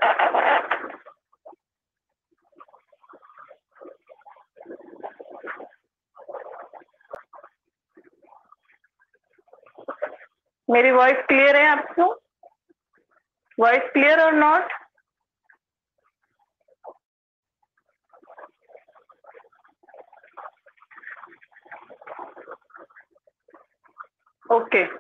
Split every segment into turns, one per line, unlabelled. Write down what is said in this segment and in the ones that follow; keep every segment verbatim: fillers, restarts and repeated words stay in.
मेरी voice clear है आपको? Voice clear or not? Okay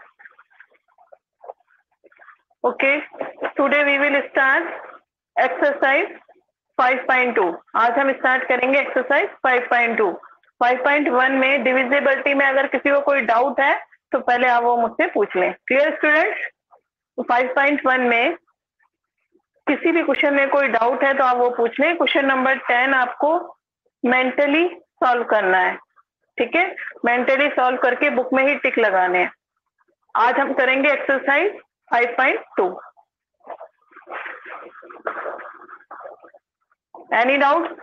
okay, today we will start exercise five point two. आज हम start करेंगे exercise five point two. Five point one में divisibility में अगर किसी को कोई डाउट है तो पहले आप वो मुझसे पूछ लें। Clear students? तो फाइव पॉइंट वन में किसी भी क्वेश्चन में कोई डाउट है तो आप वो पूछ लें। क्वेश्चन नंबर टेन आपको मेंटली सॉल्व करना है, ठीक है? मेंटली सॉल्व करके बुक में ही टिक लगाने हैं। आज हम करेंगे exercise five point two. Any doubt?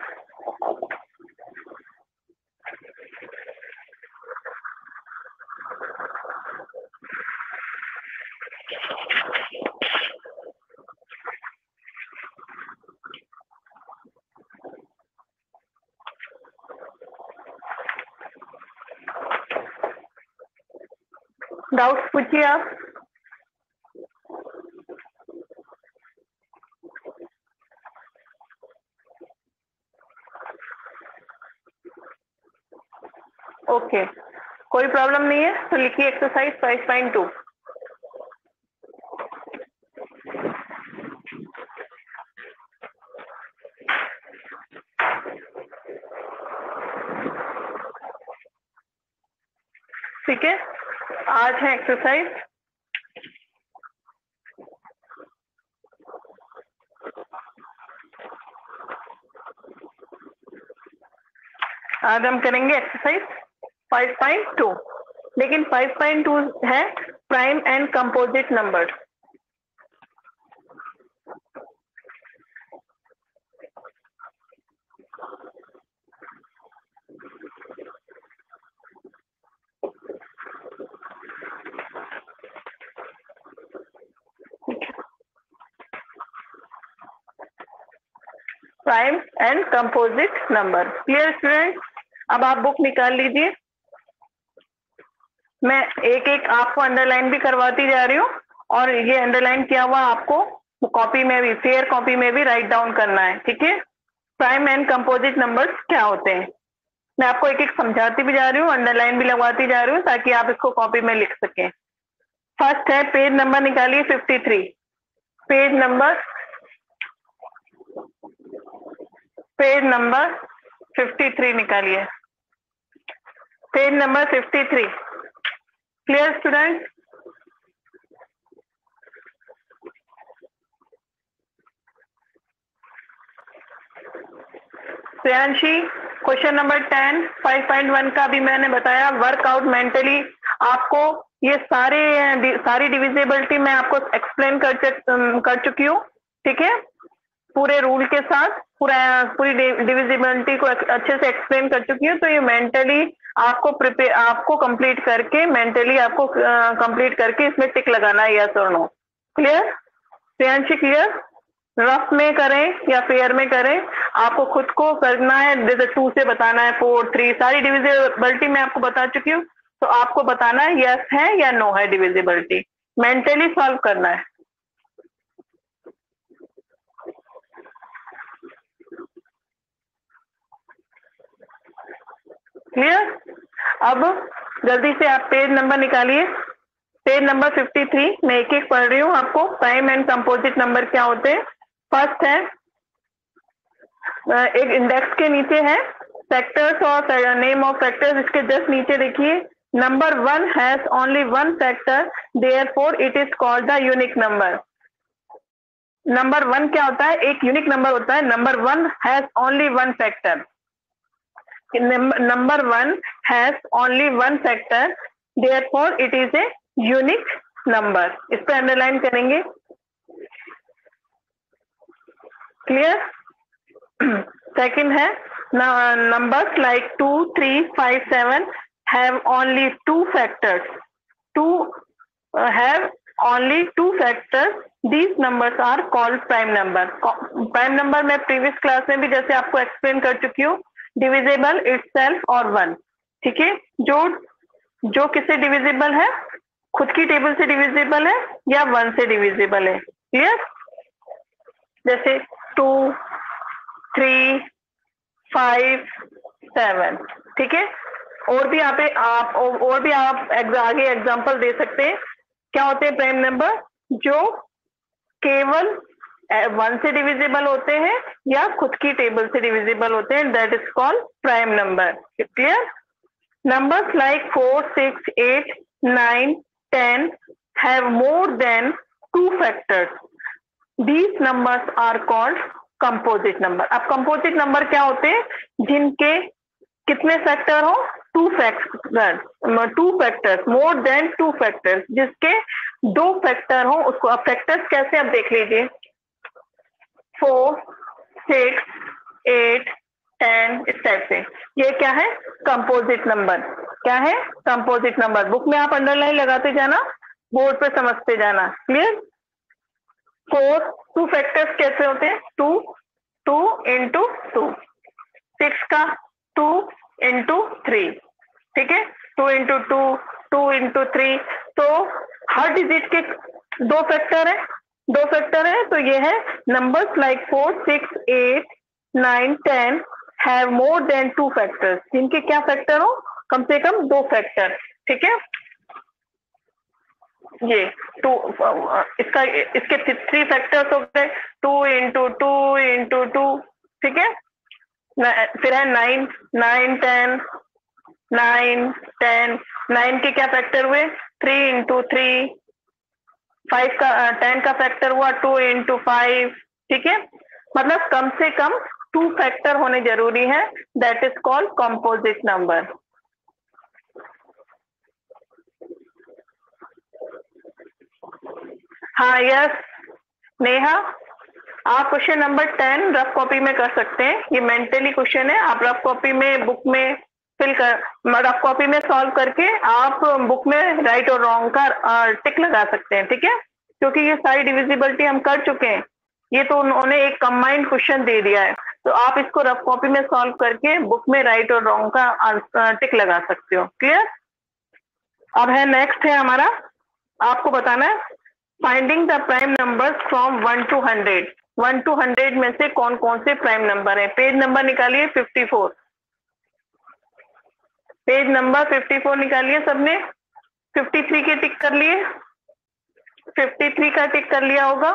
Doubts पूछिए आप। Okay okay. कोई प्रॉब्लम नहीं है तो लिखिए एक्सरसाइज फाइव पॉइंट टू। ठीक है, आज है एक्सरसाइज आज हम करेंगे एक्सरसाइज फाइव पॉइंट टू, लेकिन फाइव पॉइंट टू है prime and composite number. Prime and composite number. Clear student? अब आप बुक निकाल लीजिए। मैं एक एक आपको अंडरलाइन भी करवाती जा रही हूँ और ये अंडरलाइन किया हुआ आपको कॉपी में भी, फेयर कॉपी में भी राइट डाउन करना है, ठीक है? प्राइम एंड कंपोजिट नंबर्स क्या होते हैं मैं आपको एक एक समझाती भी जा रही हूँ, अंडरलाइन भी लगवाती जा रही हूँ ताकि आप इसको कॉपी में लिख सकें। फर्स्ट है, पेज नंबर निकालिए fifty three. Page number page number fifty three निकालिए। Page number fifty three. Clear student? Shreyanshi, question number ten five point one का भी मैंने बताया। वर्कआउट मेंटली आपको ये सारे सारी डिविजिबिलिटी मैं आपको एक्सप्लेन कर कर चुकी हूँ, ठीक है? पूरे रूल के साथ पूरा पूरी डिविजिबिलिटी को अच्छे से एक्सप्लेन कर चुकी हूँ। तो ये मेंटली आपको प्रिपेयर आपको कंप्लीट करके मेंटली आपको कंप्लीट करके इसमें टिक लगाना है, यस और no. Clear Shreyanshi? Clear? Rough में करें या फेयर में करें, आपको खुद को करना है। जैसे टू से बताना है, फोर, थ्री, सारी डिविजिबिलिटी मैं आपको बता चुकी हूँ। तो आपको बताना है यस है या नो है डिविजिबिलिटी, मेंटली सॉल्व करना है। क्लियर? अब जल्दी से आप पेज नंबर निकालिए। Page number fifty three. मैं एक एक पढ़ रही हूँ आपको। प्राइम एंड कंपोजिट नंबर क्या होते हैं। फर्स्ट है, एक इंडेक्स के नीचे है फैक्टर्स और नेम ऑफ फैक्टर्स। इसके जस्ट नीचे देखिए, number one has only one factor, therefore it is called the unique number. Number one क्या होता है? एक यूनिक नंबर होता है। Number one has only one factor. Number one has only one factor, therefore it is a unique number. इस पे underline करेंगे। Clear? Second है, numbers like two, three, five, seven have only two factors. Two uh, have only two factors. These numbers are called prime number. Prime number मैं previous class में भी जैसे आपको explain कर चुकी हूँ, डिविजिबल, इटसेल्फ और वन। ठीक है, जो जो किससे डिविजिबल है, खुद की टेबल से डिविजिबल है या वन से डिविजिबल है। क्लियर? जैसे टू, थ्री, फाइव, सेवन। ठीक है, और भी यहाँ पे आप और भी आप आगे एग्जांपल दे सकते हैं। क्या होते हैं प्राइम नंबर? जो केवल वन से डिविजिबल होते हैं या खुद की टेबल से डिविजिबल होते हैं, that is called prime number. Clear? Numbers like four, six, eight, nine, ten have more than two factors. These numbers are called composite number. अब कंपोजिट नंबर क्या होते हैं? जिनके कितने फैक्टर हो? Two factors, two factors, more than two factors, जिसके दो factor हो उसको। अब फैक्टर्स कैसे, अब देख लीजिए। फोर, सिक्स, एट, टेन, इस टाइप से। ये क्या है? Composite number. क्या है? Composite number. बुक में आप अंडरलाइन लगाते जाना, बोर्ड पे समझते जाना। क्लियर? फोर, टू फैक्टर्स कैसे होते हैं? Two, two into two. Six का टू इंटू थ्री। ठीक है, two into two, two into three. तो हर डिजिट के दो फैक्टर है, दो फैक्टर है। तो ये है numbers like four, six, eight, nine, ten have more than two factors, जिनके क्या फैक्टर हो? कम से कम दो फैक्टर। ठीक है, ये टू, इसका इसके थ्री फैक्टर्स हो गए, two into two into two. ठीक है, फिर है nine, nine, ten, nine, ten, nine के क्या फैक्टर हुए? Three into three. फाइव का, टेन का फैक्टर हुआ टू इंटू फाइव। ठीक है, मतलब कम से कम टू फैक्टर होने जरूरी है, that is called composite number. हाँ, यस नेहा, आप question number ten rough copy में कर सकते हैं। ये मेंटली क्वेश्चन है, आप रफ कॉपी में बुक में फिल कर, रफ कॉपी में सॉल्व करके आप बुक में राइट और रॉन्ग का टिक लगा सकते हैं। ठीक है, क्योंकि ये सारी डिविजिबिलिटी हम कर चुके हैं, ये तो उन्होंने एक कंबाइंड क्वेश्चन दे दिया है। तो आप इसको रफ कॉपी में सॉल्व करके बुक में राइट और रॉन्ग का टिक लगा सकते हो। क्लियर? अब है नेक्स्ट है हमारा, आपको बताना है finding the prime numbers from one to hundred. One to hundred में से कौन कौन से प्राइम नंबर है? पेज नंबर निकालिए fifty four. Page number fifty four निकालिए सबने। फिफ्टी थ्री के टिक कर लिए, फिफ्टी थ्री का टिक कर लिया होगा।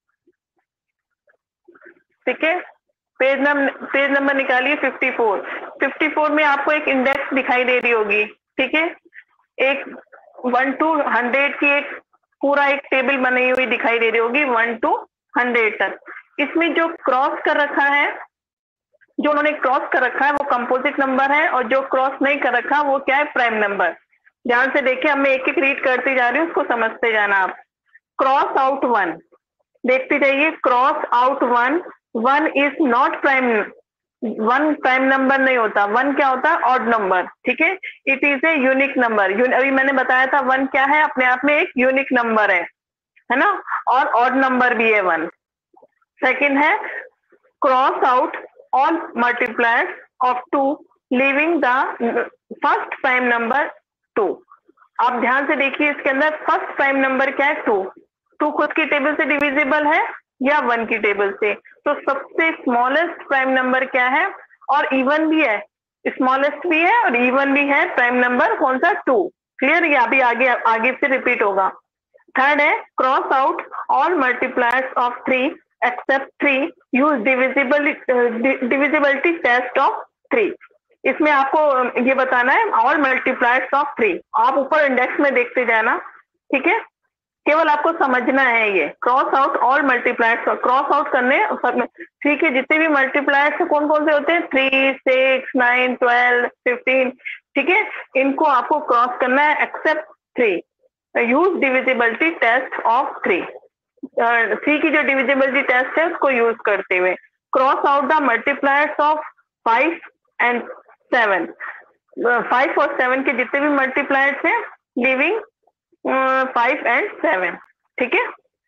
ठीक है, पेज नंबर पेज नंबर निकालिए फिफ्टी फोर। फिफ्टी फोर में आपको एक इंडेक्स दिखाई दे रही होगी। ठीक है, एक वन टू हंड्रेड की एक पूरा एक टेबल बनी हुई दिखाई दे रही होगी, वन टू हंड्रेड तक। इसमें जो क्रॉस कर रखा है, जो उन्होंने क्रॉस कर रखा है वो कंपोजिट नंबर है, और जो क्रॉस नहीं कर रखा वो क्या है? Prime number. ध्यान से देखिए, अब मैं एक एक रीड करती जा रही हूँ, उसको समझते जाना आप। क्रॉस आउट वन, देखते जाइए। Cross out one, one is not prime, one prime number नहीं होता। वन क्या होता है? Odd number. ठीक है, it is a unique number. अभी मैंने बताया था वन क्या है, अपने आप में एक यूनिक नंबर है, है ना, और ऑड नंबर भी है वन। सेकंड है cross out all multipliers of two leaving the first prime number two. आप ध्यान से देखिए, इसके अंदर फर्स्ट प्राइम नंबर क्या है? टू। टू खुद की टेबल से डिविजिबल है या वन की टेबल से? तो सबसे स्मॉलेस्ट प्राइम नंबर क्या है? और इवन भी है, स्मॉलेस्ट भी है और इवन भी है प्राइम नंबर, कौन सा? टू। क्लियर? ये अभी आगे आगे से रिपीट होगा। थर्ड है cross out all multipliers of three except three, use divisibility divisibility test of three. इसमें आपको ये बताना है ऑल मल्टीप्लायर्स ऑफ थ्री। आप ऊपर इंडेक्स में देखते जाना। ठीक है, केवल आपको समझना है ये cross out all multipliers. Cross out करने थ्री के जितने भी मल्टीप्लायर्स है कौन कौन से होते हैं? Three, six, nine, twelve, fifteen. ठीक है, इनको आपको क्रॉस करना है except three, use divisibility test of three. Three की जो डिविजिबिलिटी टेस्ट है उसको यूज करते हुए cross out the multipliers of five and seven. Five और सेवन के जितने भी मल्टीप्लायर्स हैं, लिविंग फाइव एंड सेवन। ठीक है,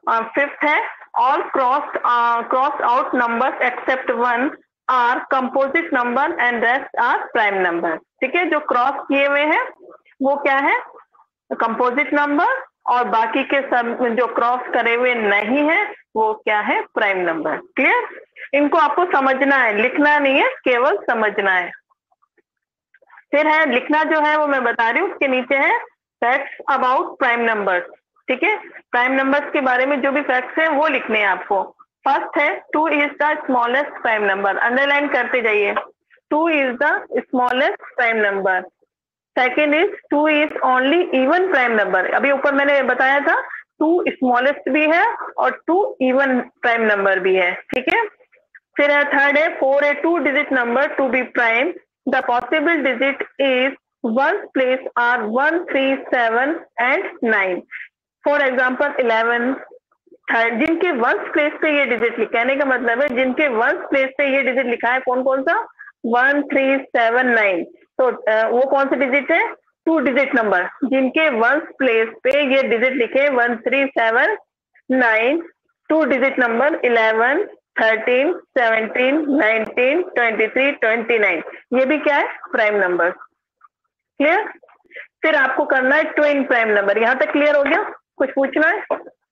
फिफ्थ है all crossed crossed out numbers except one are composite number and rest are prime number. ठीक है, जो क्रॉस किए हुए हैं वो क्या है, कंपोजिट नंबर, और बाकी के सब जो क्रॉस करे हुए नहीं है वो क्या है, प्राइम नंबर। क्लियर? इनको आपको समझना है, लिखना नहीं है, केवल समझना है। फिर है लिखना जो है वो मैं बता रही हूँ, उसके नीचे है फैक्ट्स अबाउट प्राइम नंबर्स। ठीक है, प्राइम नंबर्स के बारे में जो भी फैक्ट्स है वो लिखने हैं आपको। फर्स्ट है two is the smallest prime number, underline करते जाइए, two is the smallest prime number. Second is two is only even prime number, अभी ऊपर मैंने बताया था टू स्मॉलेस्ट भी है और टू इवन प्राइम नंबर भी है। ठीक है, फिर है थर्ड है for a two digit number to be prime the possible digit is one place are one three seven and nine. For example eleven, third, जिनके वंस प्लेस पे ये डिजिट, कहने का मतलब है जिनके वंस प्लेस पे ये डिजिट लिखा है, कौन कौन सा, वन थ्री सेवन नाइन, तो वो कौन सा डिजिट है, टू डिजिट नंबर। जिनके वंस प्लेस पे ये डिजिट लिखे one three seven nine, two digit number eleven, thirteen, seventeen, nineteen, twenty three, twenty nine, ये भी क्या है, प्राइम नंबर। क्लियर? फिर आपको करना है ट्विन प्राइम नंबर। यहां तक क्लियर हो गया? कुछ पूछना है?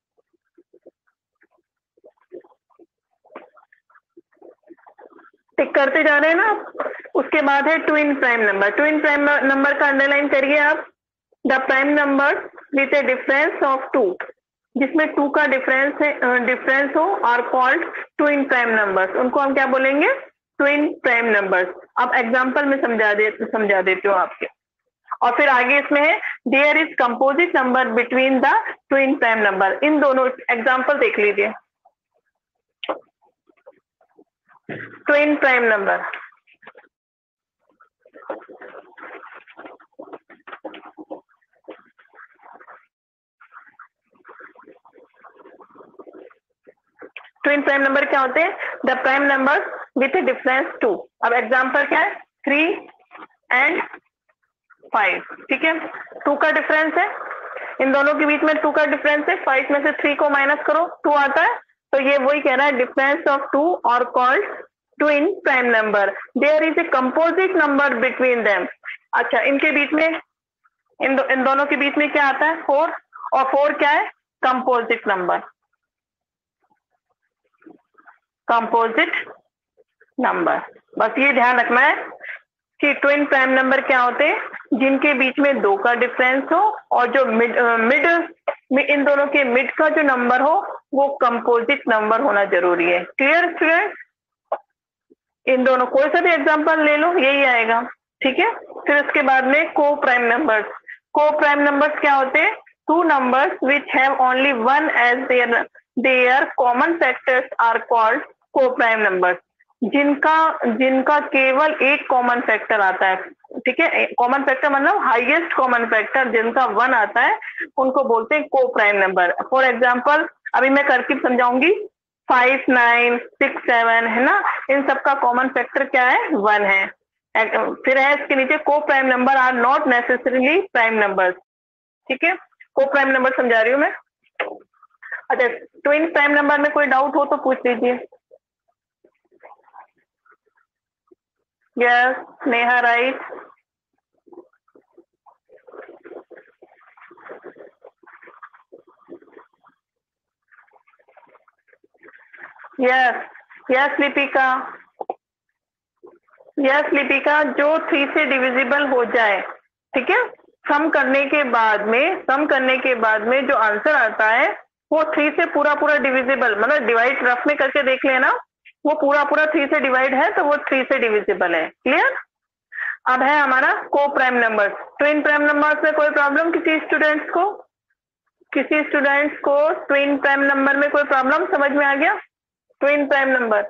टिक करते जा रहे हैं ना आप। उसके बाद है twin prime number. Twin prime number का अंडरलाइन करिए आप, the prime number with a difference of two, जिसमें टू का डिफरेंस है, डिफरेंस हो, और कॉल्ड ट्विन प्राइम नंबर्स, उनको हम क्या बोलेंगे, ट्विन प्राइम नंबर्स। अब एग्जांपल में समझा दे समझा देती हूँ आपके। और फिर आगे इसमें है there is composite number between the twin prime number. इन दोनों एग्जांपल देख लीजिए। Twin prime number, twin prime number क्या होते हैं, the prime number with a difference two. अब एग्जांपल क्या है, थ्री एंड फाइव। ठीक है, टू का डिफरेंस है, इन दोनों के बीच में टू का डिफरेंस है, फाइव में से थ्री को माइनस करो, टू आता है, तो ये वही कह रहा है डिफरेंस ऑफ टू और called twin prime number. There is a composite number between them. अच्छा, इनके बीच में, इन दो, इन दोनों के बीच में क्या आता है, फोर, और फोर क्या है, कंपोजिट नंबर, कंपोजिट नंबर। बस ये ध्यान रखना है कि ट्विन प्राइम नंबर क्या होते हैं, जिनके बीच में दो का डिफरेंस हो और जो मिड मिड इन दोनों के मिड का जो नंबर हो वो कंपोजिट नंबर होना जरूरी है। Clear student? इन दोनों कोई सा भी एग्जांपल ले लो, यही आएगा। ठीक है, फिर उसके बाद में coprime numbers. Coprime numbers क्या होते हैं, two numbers which have only one as there there common factors are called coprime numbers. जिनका जिनका केवल एक कॉमन फैक्टर आता है, ठीक है, कॉमन फैक्टर मतलब हाईएस्ट कॉमन फैक्टर जिनका वन आता है, उनको बोलते हैं को प्राइम नंबर। फॉर एग्जांपल अभी मैं करके समझाऊंगी, फाइव, नाइन, सिक्स, सेवन, है ना, इन सब का कॉमन फैक्टर क्या है, वन है। फिर है इसके नीचे coprime number are not necessarily prime numbers. ठीक है, को प्राइम नंबर समझा रही हूँ मैं। अच्छा, ट्विन प्राइम नंबर में कोई डाउट हो तो पूछ लीजिए। Yes, Neha right. Yes yes Lipika, yes Lipika, जो थ्री से डिविजिबल हो जाए, ठीक है, सम करने के बाद में सम करने के बाद में जो आंसर आता है वो थ्री से पूरा पूरा डिविजिबल, मतलब डिवाइड रफ में करके देख लेना, वो पूरा पूरा थ्री से डिवाइड है तो वो थ्री से डिविजिबल है। क्लियर? अब है हमारा coprime number. Twin prime numbers में कोई प्रॉब्लम किसी स्टूडेंट्स को किसी स्टूडेंट्स को ट्विन प्राइम नंबर में कोई प्रॉब्लम समझ में आ गया? Twin prime number,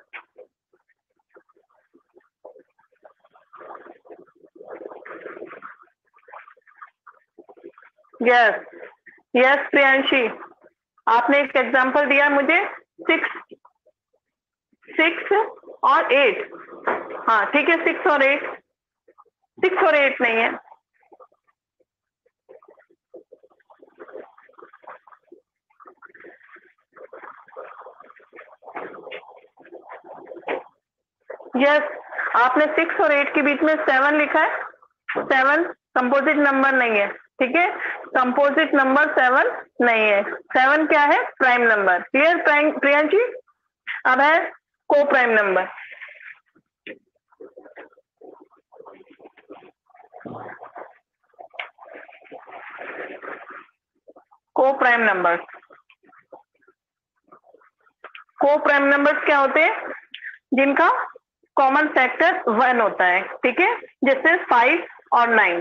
yes yes Priyanshi, आपने एक एग्जांपल दिया मुझे, सिक्स सिक्स और एट। हाँ ठीक है, सिक्स और एट, सिक्स और एट नहीं है। यस, आपने सिक्स और एट के बीच में सेवन लिखा है, सेवन कंपोजिट नंबर नहीं है, ठीक है, कंपोजिट नंबर सेवन नहीं है, सेवन क्या है, प्राइम नंबर। क्लियर प्रियांशी? अब है coprime number. Coprime number, coprime numbers क्या होते हैं, जिनका कॉमन फैक्टर वन होता है, ठीक है, जैसे फाइव और नाइन।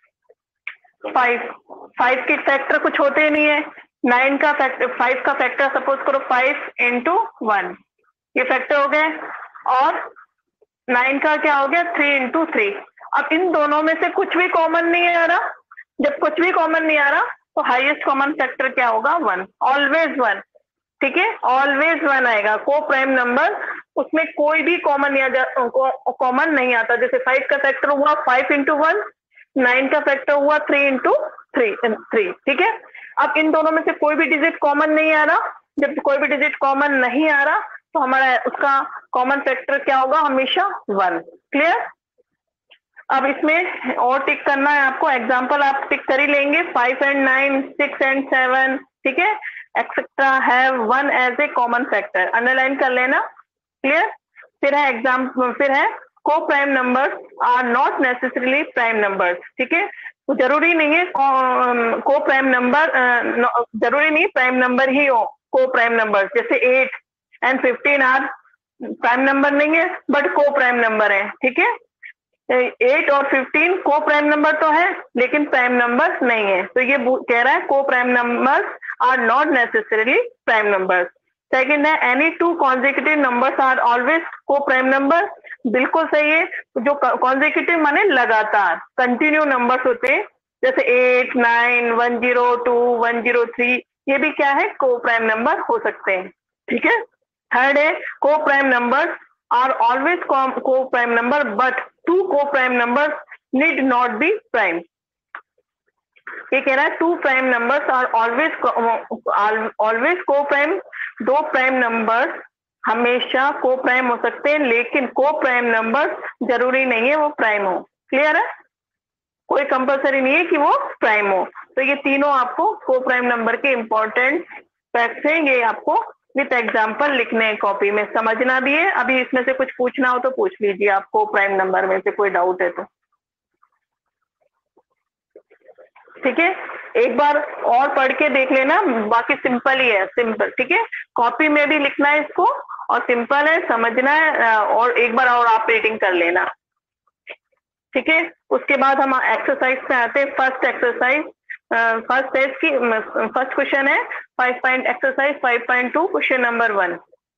फाइव फाइव के फैक्टर कुछ होते ही नहीं है, नाइन का फैक्टर, फाइव का फैक्टर सपोज करो फाइव इंटू वन, ये फैक्टर हो गए, और नाइन का क्या हो गया, थ्री इंटू थ्री। अब इन दोनों में से कुछ भी कॉमन नहीं आ रहा, जब कुछ भी कॉमन नहीं आ रहा तो हाईएस्ट कॉमन फैक्टर क्या होगा, वन, ऑलवेज वन, ठीक है, ऑलवेज वन आएगा। को प्राइम नंबर उसमें कोई भी कॉमन कॉमन नहीं आता, जैसे फाइव का फैक्टर हुआ फाइव इंटू वन, नाइन का फैक्टर हुआ थ्री इंटू थ्री थ्री ठीक है। अब इन दोनों में से कोई भी डिजिट कॉमन नहीं आ रहा, जब कोई भी डिजिट कॉमन नहीं आ रहा तो हमारा उसका कॉमन फैक्टर क्या होगा, हमेशा वन। क्लियर? अब इसमें और टिक करना है आपको, एग्जांपल आप टिक कर ही लेंगे, five and nine, six and seven, ठीक है, etcetera have one as a common factor, underline कर लेना। क्लियर? फिर है एग्जाम, फिर है coprime numbers are not necessarily prime numbers, ठीक है, तो जरूरी नहीं है को प्राइम नंबर, जरूरी नहीं प्राइम नंबर ही हो को प्राइम नंबर, जैसे eight and fifteen are prime number नहीं है बट को प्राइम नंबर है, ठीक है, एट और फिफ्टीन को प्राइम नंबर तो है लेकिन प्राइम नंबर नहीं है, तो ये कह रहा है coprime numbers are not necessarily prime numbers. Second है any two consecutive numbers are always coprime number, बिल्कुल सही है, जो कॉन्जिक्यूटिव माने लगातार कंटिन्यू नंबर्स होते हैं, जैसे eight, nine, one zero two, one zero three, ये भी क्या है, को प्राइम नंबर हो सकते हैं, ठीक है। थर्ड है coprime numbers are always coprime number but two coprime numbers need not be prime. ये कह रहा है two prime numbers are always always coprime, दो प्राइम नंबर्स हमेशा को प्राइम हो सकते हैं लेकिन को प्राइम नंबर्स जरूरी नहीं है वो प्राइम हो। क्लियर है? कोई कंपलसरी नहीं है कि वो प्राइम हो। तो ये तीनों आपको को प्राइम नंबर के इंपॉर्टेंट फैक्ट्स हैं, ये आपको विथ एग्जाम्पल लिखने हैं कॉपी में, समझना भी है। अभी इसमें से कुछ पूछना हो तो पूछ लीजिए, आपको प्राइम नंबर में से कोई डाउट है तो, ठीक है। एक बार और पढ़ के देख लेना, बाकी सिंपल ही है, सिंपल, ठीक है, कॉपी में भी लिखना है इसको और सिंपल है, समझना है, और एक बार और आप रीडिंग कर लेना, ठीक है। उसके बाद हम एक्सरसाइज पे आते हैं। फर्स्ट एक्सरसाइज, फर्स्ट टेस्ट की फर्स्ट क्वेश्चन है five point exercise five point two, question number one.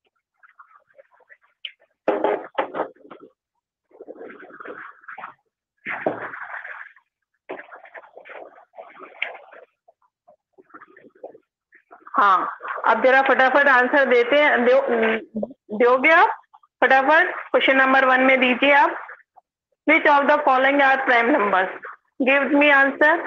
हाँ, अब जरा फटाफट आंसर देते हैं, दो, दोगे आप फटाफट? क्वेश्चन नंबर वन में दीजिए आप, which of the following are prime numbers, give me answer.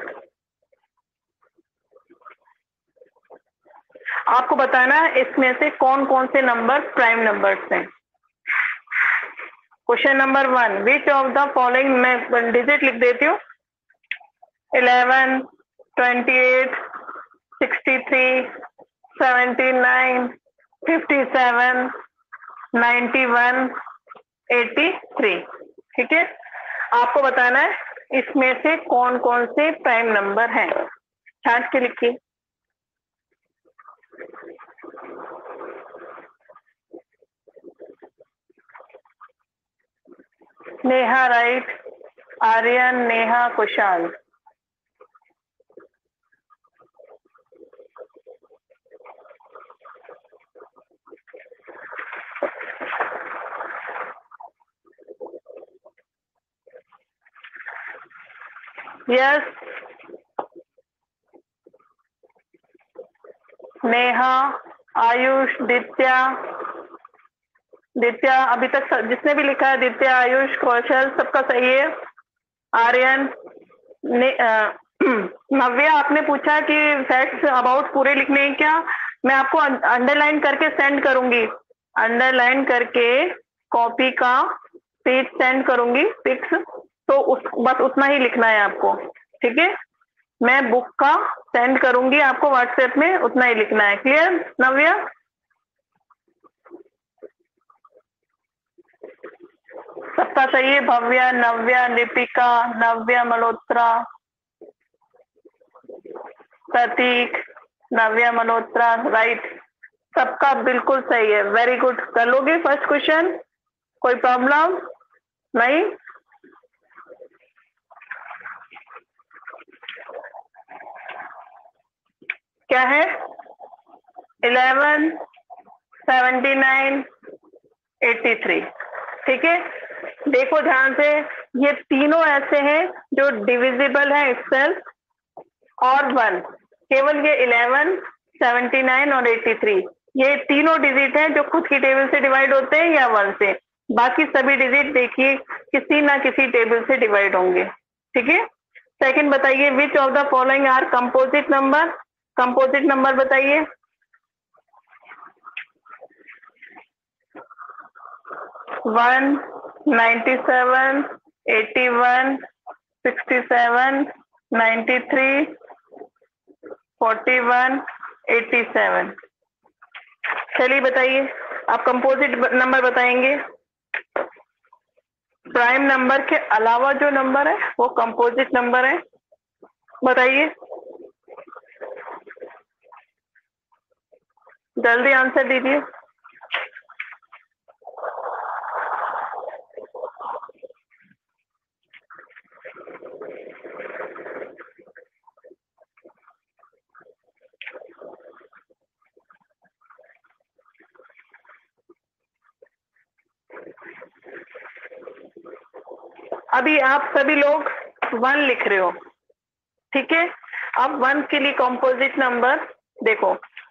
आपको बताना है इसमें से कौन कौन से नंबर प्राइम नंबर्स हैं। Question number one, which of the following, मैं डिजिट लिख देती हूँ, eleven, twenty eight, sixty three, seventy nine, fifty seven, ninety one, eighty three, ठीक है। आपको बताना है इसमें से कौन कौन से प्राइम नंबर हैं, छांट के लिखिए। नेहा राइट, आर्यन, नेहा, कुशाल। यस, नेहा, आयुष, दित्या, दित्या अभी तक जिसने भी लिखा है, दित्या, आयुष, कौशल, सबका सही है। आर्यन, नव्या, आपने पूछा कि फैक्ट्स अबाउट पूरे लिखने हैं क्या? मैं आपको अंडरलाइन करके सेंड करूंगी, अंडरलाइन करके कॉपी का पेज सेंड करूंगी पिक्स, तो उस बस उतना ही लिखना है आपको, ठीक है। मैं बुक का सेंड करूंगी आपको व्हाट्सएप में, उतना ही लिखना है। क्लियर नव्या? सबका सही है? भव्या, नव्या, दीपिका, नव्या मल्होत्रा, प्रतीक, नव्या मल्होत्रा, राइट, सबका बिल्कुल सही है। Very good. कर लोगे फर्स्ट क्वेश्चन? कोई प्रॉब्लम नहीं? क्या है? Eleven, seventy nine, eighty three, ठीक है। देखो ध्यान से, ये तीनों ऐसे हैं जो डिविजिबल है itself और वन, केवल ये इलेवन, सेवेंटी नाइन और एटी थ्री, ये तीनों डिजिट हैं जो खुद की टेबल से डिवाइड होते हैं या वन से। बाकी सभी डिजिट देखिए किसी ना किसी टेबल से डिवाइड होंगे, ठीक है। सेकंड बताइए, which of the following are composite number? Composite number बताइए। One, ninety seven, eighty one, sixty seven, ninety three, forty one, eighty seven. चलिए बताइए, आप कंपोजिट नंबर बताएंगे। प्राइम नंबर के अलावा जो नंबर है वो कंपोजिट नंबर है, बताइए जल्दी आंसर दीजिए। अभी आप सभी लोग वन लिख रहे हो, ठीक है। अब वन के लिए कंपोजिट नंबर देखो,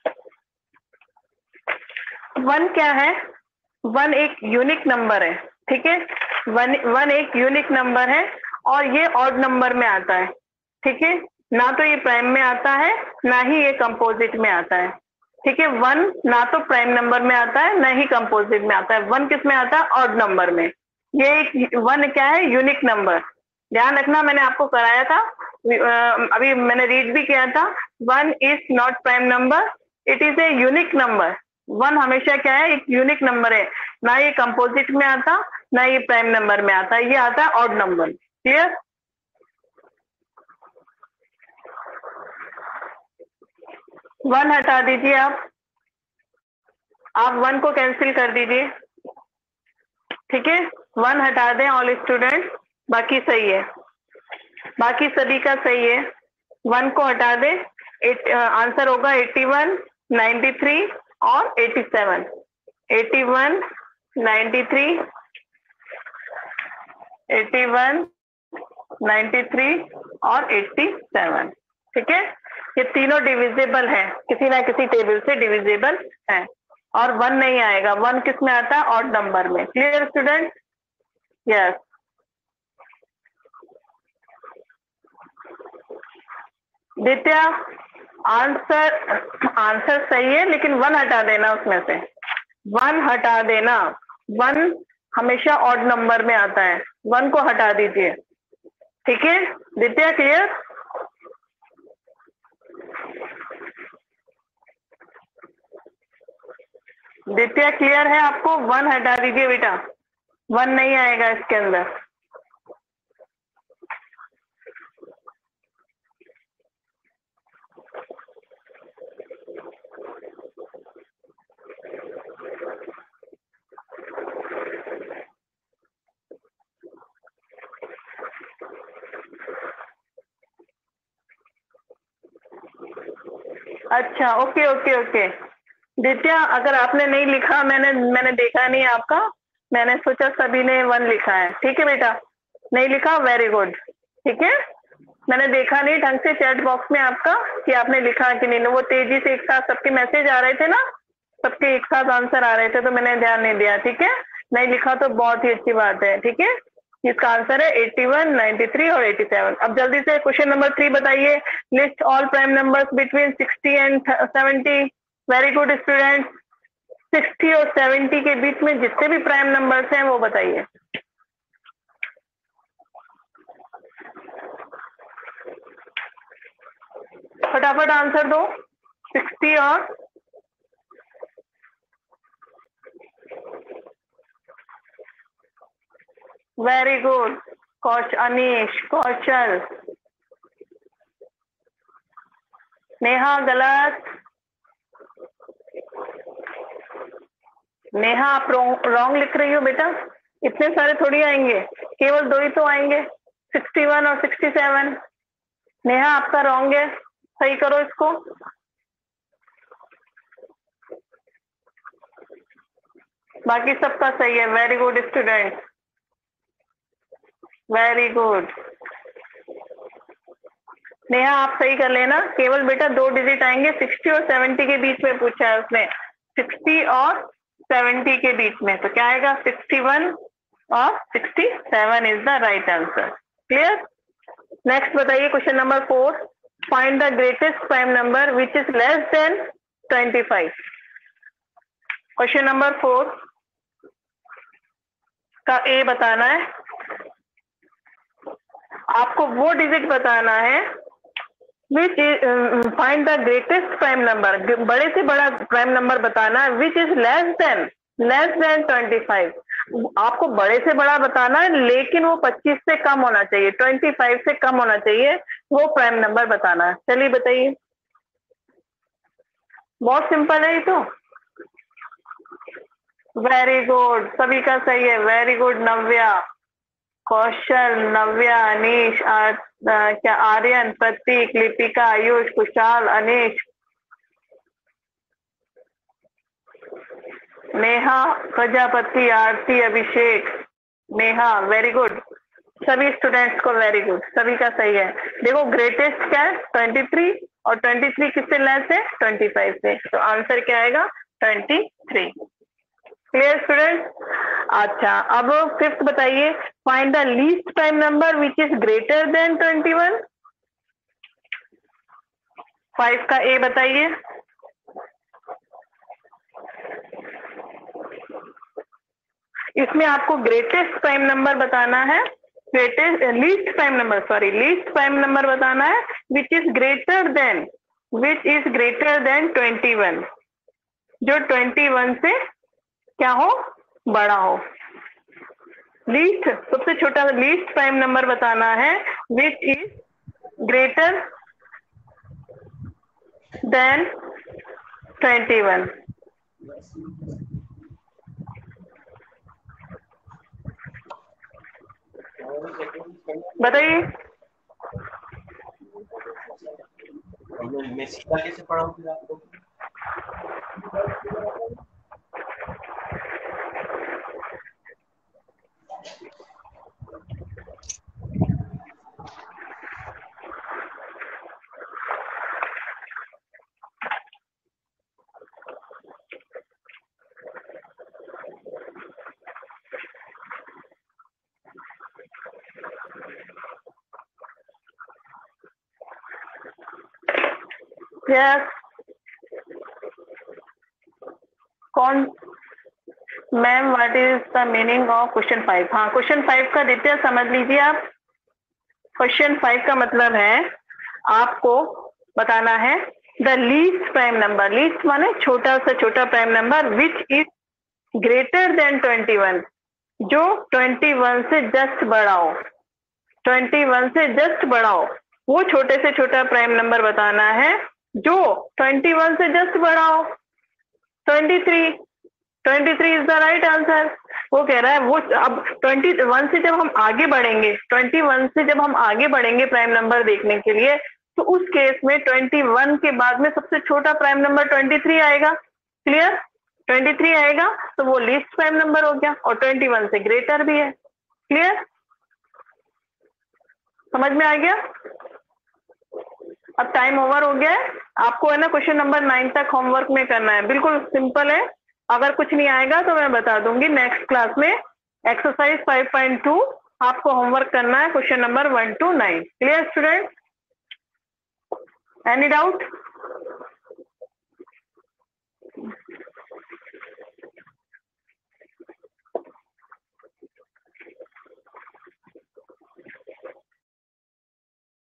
वन क्या है? वन एक यूनिक नंबर है, ठीक है। वन वन एक यूनिक नंबर है और ये ऑड नंबर में आता है, ठीक है। ना तो ये प्राइम में आता है ना ही ये कंपोजिट में आता है, ठीक है। वन ना तो प्राइम नंबर में आता है ना ही कंपोजिट में आता है। वन किस में आता है? ऑड नंबर में। ये एक वन क्या है? Unique number. ध्यान रखना, मैंने आपको कराया था, अभी मैंने रीड भी किया था। One is not prime number, it is a unique number. One हमेशा क्या है? एक यूनिक नंबर है, ना ये कंपोजिट में आता ना ये प्राइम नंबर में आता, ये आता है ऑड नंबर। क्लियर? वन हटा दीजिए आप आप वन को कैंसिल कर दीजिए, ठीक है। वन हटा दें ऑल स्टूडेंट, बाकी सही है, बाकी सभी का सही है। वन को हटा दें, एट आंसर होगा एटी वन, नाइन्टी थ्री और eighty seven. Eighty one, ninety three, eighty one, ninety three और एटी सेवन, ठीक है। ये तीनों डिविजिबल है, किसी ना किसी टेबल से डिविजिबल है और वन नहीं आएगा। वन किस में आता है? ऑड नंबर में। Clear student? Yes. Ditya, answer answer सही है, लेकिन वन हटा देना उसमें से, वन हटा देना। वन हमेशा ऑड नंबर में आता है, वन को हटा दीजिए, ठीक है। दित्या क्लियर? दित्या क्लियर है आपको? वन हटा दीजिए बेटा, वन नहीं आएगा इसके अंदर। अच्छा, ओके ओके ओके। दित्या, अगर आपने नहीं लिखा, मैंने मैंने देखा नहीं आपका, मैंने सोचा सभी ने वन लिखा है, ठीक है बेटा। नहीं लिखा, वेरी गुड, ठीक है। मैंने देखा नहीं ढंग से चैट बॉक्स में आपका कि आपने लिखा कि नहीं। वो तेजी से एक साथ सबके मैसेज आ रहे थे ना, सबके एक साथ आंसर आ रहे थे, तो मैंने ध्यान नहीं दिया, ठीक है। नहीं लिखा तो बहुत ही अच्छी बात है, ठीक है। इसका आंसर है एटी वन, नाइन्टी थ्री और एटी सेवन। अब जल्दी से क्वेश्चन नंबर थ्री बताइए। List all prime numbers between sixty and seventy. Very good student. Sixty और सेवेंटी के बीच में जितने भी प्राइम नंबर्स हैं वो बताइए। फटाफट आंसर दो। सिक्सटी और वेरी गुड कौश अनीश कौशल। नेहा गलत। नेहा आप रॉन्ग लिख रही हो बेटा, इतने सारे थोड़ी आएंगे, केवल दो ही तो आएंगे, सिक्सटी वन और सिक्सटी सेवन। नेहा आपका रॉन्ग है, सही करो इसको। बाकी सबका सही है। Very good student, very good. Neha आप सही कर लेना, केवल बेटा दो डिजिट आएंगे, सिक्सटी और सेवेंटी के बीच में पूछा है उसने, सिक्सटी और सेवेंटी के बीच में, तो क्या आएगा सिक्सटी वन और sixty seven is the right answer. Clear. Next बताइए question number four, find the greatest prime number which is less than twenty five. Question number four का ए बताना है, आपको वो डिजिट बताना है which is find the greatest prime number, बड़े से बड़ा प्राइम नंबर बताना है which is less than less than twenty five. आपको बड़े से बड़ा बताना है लेकिन वो पच्चीस से कम होना चाहिए, पच्चीस से कम होना चाहिए, वो प्राइम नंबर बताना है। चलिए बताइए, बहुत सिंपल है ये तो। वेरी गुड, सभी का सही है। वेरी गुड नव्या, कौशल, नव्या, अनीश, आ, आ, क्या आर्यन, प्रतीक, लिपिका, आयुष, कुशाल, अनीश, नेहा, प्रजापति, आरती, अभिषेक, नेहा। वेरी गुड, सभी स्टूडेंट्स को वेरी गुड, सभी का सही है। देखो ग्रेटेस्ट क्या है ट्वेंटी थ्री और ट्वेंटी थ्री किससे लेस है ट्वेंटी फाइव से, तो आंसर क्या आएगा ट्वेंटी थ्री। Clear student. अच्छा अब फिफ्थ बताइए, find the least prime number which is greater than twenty one. Five का ए बताइए। इसमें आपको ग्रेटेस्ट प्राइम नंबर बताना है, greatest least prime number sorry least prime number बताना है which is greater than which is greater than twenty one, जो twenty one से क्या हो बड़ा हो। लीस्ट सबसे छोटा लीस्ट प्राइम नंबर बताना है which is greater than twenty one. बताइए।
मैं सीधा कैसे पढ़ाऊंगी आपको?
यस कौन ma'am, what is the meaning of question five? हाँ क्वेश्चन फाइव का डिटेल समझ लीजिए आप। क्वेश्चन फाइव का मतलब है आपको बताना है the least prime number, least माने छोटा से छोटा prime number which is greater than twenty one, जो ट्वेंटी वन से जस्ट बड़ा हो, ट्वेंटी वन से जस्ट बड़ा हो, वो छोटे से छोटा प्राइम नंबर बताना है जो ट्वेंटी वन से जस्ट बड़ा हो। Twenty three, twenty three is the right answer. वो कह रहा है वो अब ट्वेंटी वन से जब हम आगे बढ़ेंगे, ट्वेंटी वन से जब हम आगे बढ़ेंगे प्राइम नंबर देखने के लिए, तो उस केस में ट्वेंटी वन के बाद में सबसे छोटा प्राइम नंबर ट्वेंटी थ्री आएगा। क्लियर, ट्वेंटी थ्री आएगा तो वो लीस्ट प्राइम नंबर हो गया और ट्वेंटी वन से ग्रेटर भी है। क्लियर, समझ में आ गया? अब टाइम ओवर हो गया है, आपको है ना क्वेश्चन नंबर नाइन तक होमवर्क में करना है, बिल्कुल सिंपल है। अगर कुछ नहीं आएगा तो मैं बता दूंगी नेक्स्ट क्लास में। एक्सरसाइज फाइव पॉइंट टू आपको होमवर्क करना है, question number one two nine. Clear student, any doubt?